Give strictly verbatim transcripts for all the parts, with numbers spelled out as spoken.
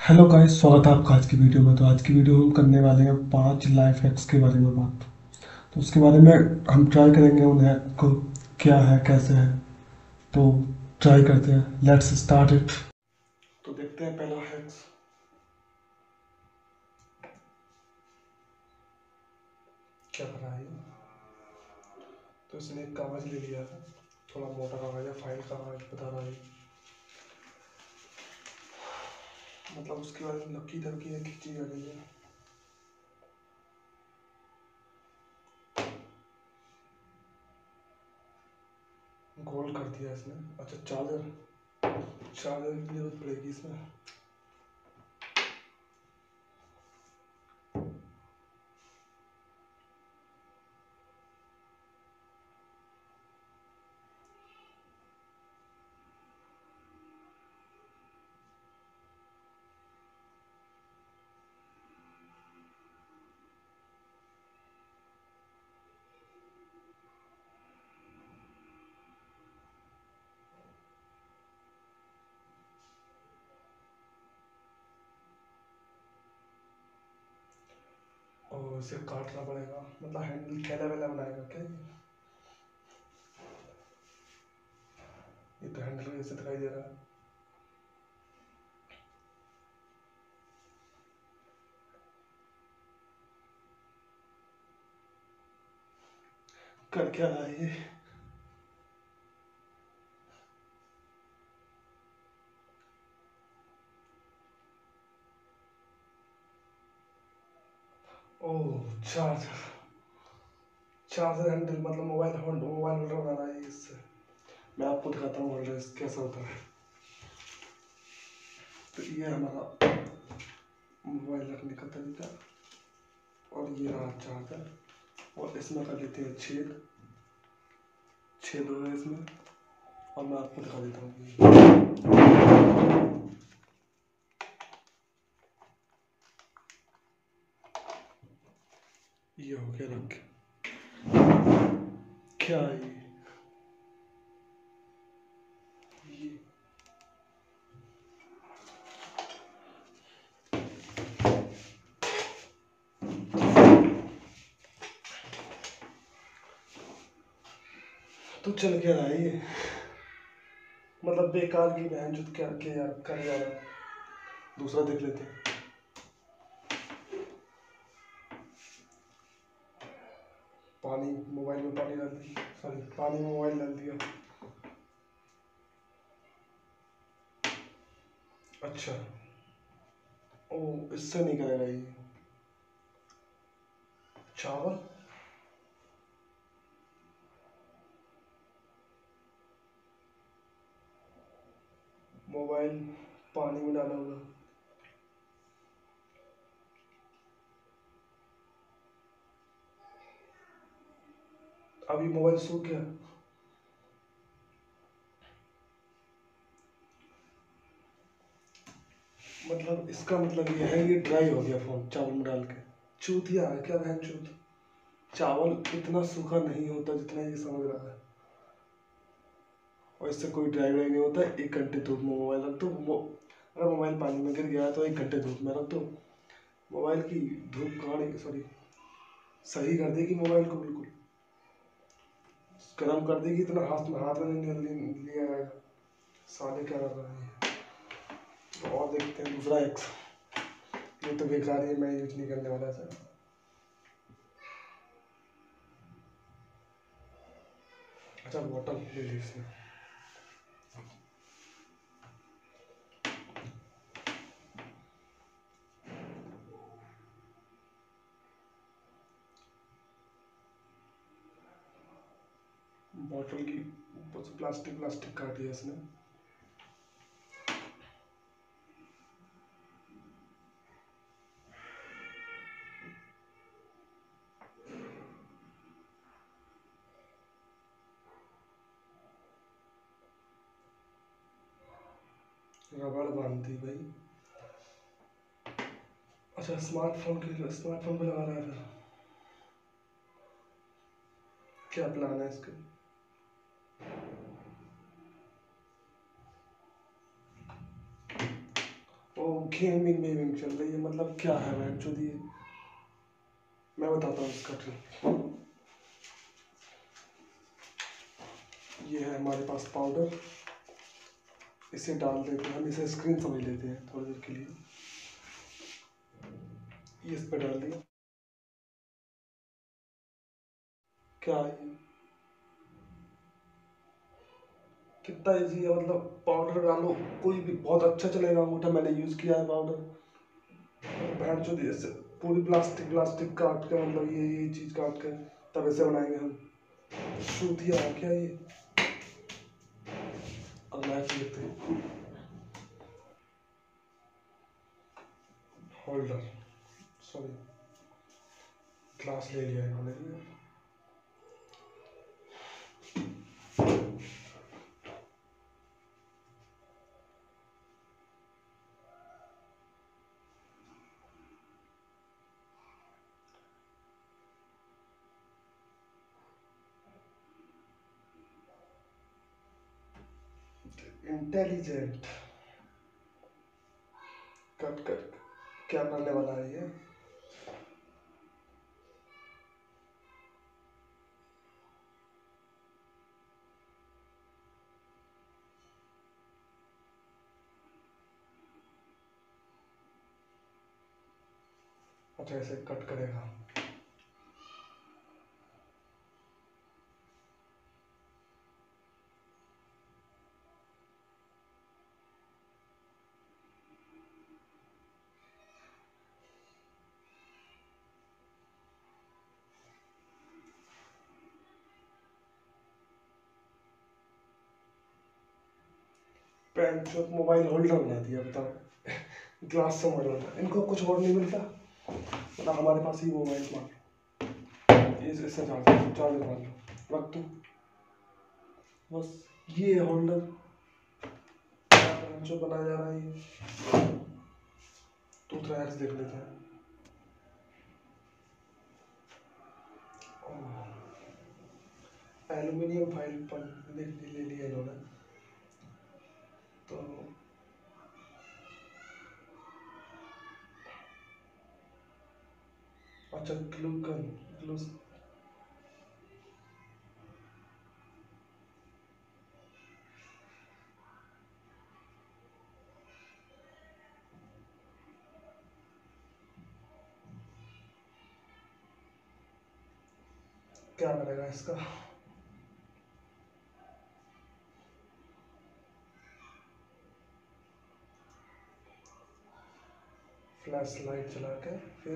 Hello guys, स्वागत है आपका आज की वीडियो में। तो आज की वीडियो हम करने वाले हैं पांच लाइफ हैक्स के बारे में बात। तो उसके बारे में हम ट्राई करेंगे उन हैक को, क्या है कैसे है। तो ट्राई करते हैं, लेट्स स्टार्ट इट। तो देखते हैं पहला हैक्स क्या कर रहा है। तो इसने एक कागज ले लिया था, थोड़ा मोटा कागज है, फाइल कागज बता रहा है। मतलब उसके बारे में लकी धमकी है, खींची जा रही है। गोल कर दिया इसने। अच्छा, चार्जर चार्जर की जरूरत पड़ेगी इसमें। और इसे काटना पड़ेगा, मतलब हैंडल थैला वैला बनाएगा क्या ये? ये तो हैंडल जैसे दिखाई दे रहा है। कर क्या रहा है ये? ओह, चार्जर चार्जर हैंडल मतलब मोबाइल होल्ड मोबाइल होल्डर बना रहा है इससे। मैं आपको दिखाता हूँ होल्डर कैसा होता है। तो ये हमारा मोबाइल रखने का तरीका, और ये रहा चार्जर। और इसमें कर लेते हैं छेद छेद हो गया इसमें। और मैं आपको दिखा देता हूँ। ये हो गया रख। क्या है ये? तो चल क्या रहा है ये? मतलब बेकार की बहन जुट क्या के यार कर जा रहा। दूसरा देख लेते हैं। पानी मोबाइल में पानी डाल दिया, सॉरी पानी में मोबाइल डाल दिया। अच्छा, ओ इससे नहीं करेगा ये। चावल मोबाइल पानी में डाला होगा। अभी मोबाइल सूख गया। मतलब इसका मतलब ये है ये ड्राई हो गया फोन चावल में डाल के। चूतिया है क्या बहन चूत। चावल इतना सूखा नहीं होता जितना ये समझ रहा है। और इससे कोई ड्राई व्राई नहीं होता। एक घंटे धूप में मोबाइल रख दो। मो, अगर मोबाइल पानी में गिर गया तो एक घंटे धूप में रख दो। मोबाइल की धूप कहाँ, सॉरी सही कर देगी मोबाइल को, बिल्कुल गर्म कर देगी। इतना हाथ में हाथ में नहीं लिया जाएगा। साले क्या कर रहा है। तो और देखते हैं दूसरा एक्स। ये तो बेकार है, मैं यूज नहीं करने वाला था। अच्छा, बॉटल ले ली इसने। बॉटल की ऊपर से प्लास्टिक प्लास्टिक काट दिया इसने। रबड़ बांध दी भाई। अच्छा, स्मार्टफोन के स्मार्टफोन पे लगा रहा है फिर। क्या प्लान है इसका? ओ गेमिंग गेमिंग चल रही है, मतलब क्या है मैं जो दिए, मैं बताता हूँ इसका ट्रिक। ये है हमारे पास पाउडर, इसे डाल देते हैं हम, इसे स्क्रीन समझ लेते हैं थोड़ी देर के लिए। ये इस पर डाल दिया, क्या है ये, कितना इजी है, मतलब पाउडर डालो कोई भी बहुत अच्छा चलेगा अंगूठा, मैंने यूज किया है पाउडर। बहन चो दिए से पूरी प्लास्टिक प्लास्टिक काट के, मतलब ये ये चीज काट के तब ऐसे बनाएंगे हम, सूतिया है क्या ये। अब मैच लेते हैं, होल्डर, सॉरी ग्लास ले लिया इन्होंने। इंटेलिजेंट कट कट, क्या करने वाला है ये। अच्छा ऐसे कट करेगा, पेन चौक मोबाइल होल्डर बना दिया, बताओ ग्लास से मॉडल था, इनको कुछ और नहीं मिलता, मतलब हमारे पास ही मोबाइल मान, इस इससे चार्जर चार्जर मान लो, रख दो बस। ये होल्डर जो बनाया जा रहा है, ये दूसरा हैक्स देख लेते हैं। एल्यूमिनियम फाइल पर देख ले लिया इन्होंने, तो अच्छा ग्लू गन, ग्लू क्या करेगा इसका, फ्लैश लाइट चला के फिर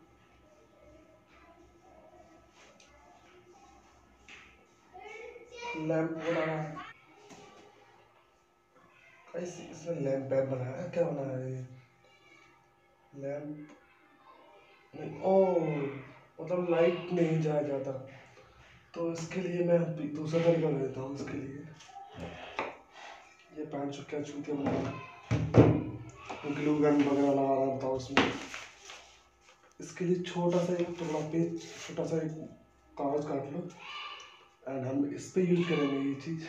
लैंप बनाना है। इस, इसमें लैंप पैप बनाया है, क्या बनाया है ये लैंप, नहीं ओ मतलब लाइट नहीं जाया जाता, तो इसके लिए मैं दूसरा तरीका देता हूँ इसके लिए। ये पैंट चुप क्या चूतिया बना, ग्लू गन वगैरह लगा रहा था उसमें, इसके लिए छोटा सा एक टुकड़ा पेज, छोटा सा एक कागज काट लो, एंड हम इस पे यूज करेंगे ये चीज।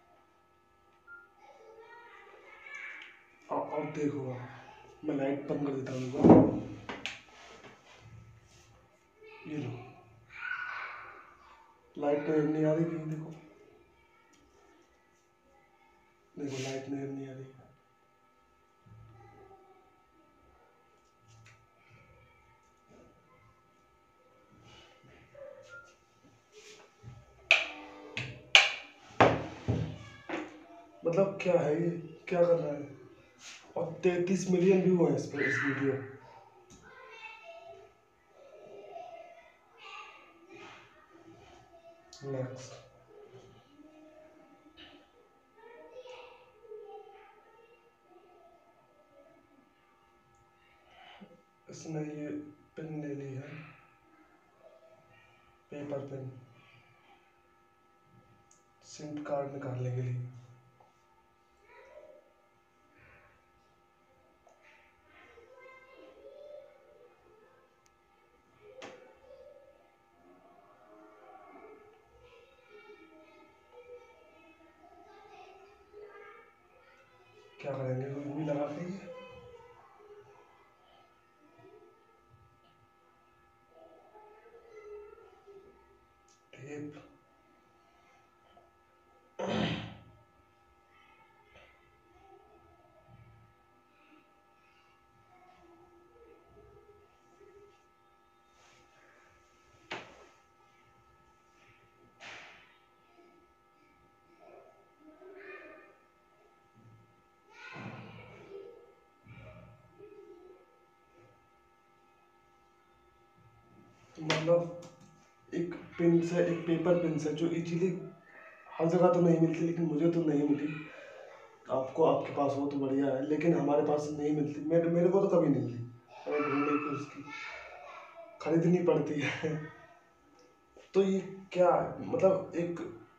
अब देखो, मैं लाइट बंद कर देता हूँ, ये लो लाइट नजर नहीं आ रही कहीं, देखो देखो लाइट नजर नहीं आ रही। मतलब क्या है ये, क्या कर रहा है, और तैतीस मिलियन व्यू है इस पर, इस वीडियो। नेक्स्ट, इसने ये पेन ले ली है, पेपर पेन, सिम कार्ड निकालने के लिए। क्या करेंगे, भी लगा के ये मतलब एक पिन से, एक पेपर पिन से जो इजीली हर जगह तो नहीं मिलती, लेकिन मुझे तो नहीं मिली, आपको आपके पास हो तो बढ़िया है, लेकिन हमारे पास नहीं मिलती। मेरे मेरे को तो कभी नहीं मिली, हमें ढूंढने की उसकी खरीदनी पड़ती है। तो ये क्या मतलब एक,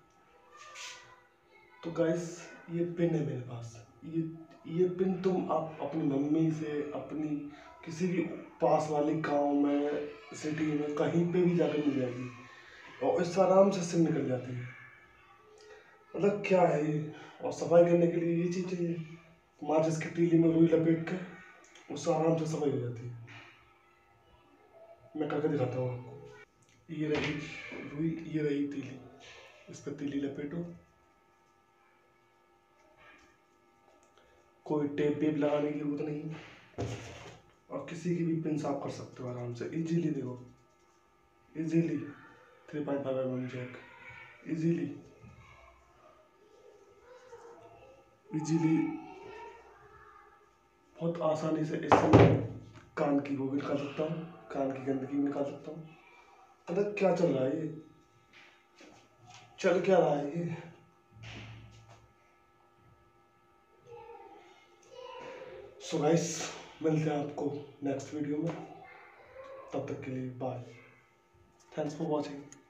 तो गाइस ये पिन है मेरे पास, ये ये पिन तुम आप अपनी मम्मी से, अपनी किसी भी पास वाले गांव में, सिटी में, कहीं पे भी जाकर मिल जाएगी और इससे आराम से सिम निकल जाती है। मतलब क्या है ये। और सफाई करने के लिए ये चीज़ चाहिए, माचिस की तीली में रुई लपेट के उससे आराम से सफाई हो जाती है। मैं करके दिखाता हूँ आपको। ये रही रुई, ये रही तीली, इस पर तीली लपेटो, कोई टेप वेप लगाने की जरूरत नहीं, और किसी की भी पिन साफ कर सकते हो आराम से इजीली। देखो easily three point five M M jack, easily easily बहुत आसानी से इससे मैं कान की वो भी निकाल सकता हूँ, कान की गंदगी भी निकाल सकता हूँ। मतलब क्या चल रहा है ये, चल क्या रहा है ये। सो गाइस मिलते हैं आपको नेक्स्ट वीडियो में, तब तक के लिए बाय, थैंक्स फॉर वॉचिंग।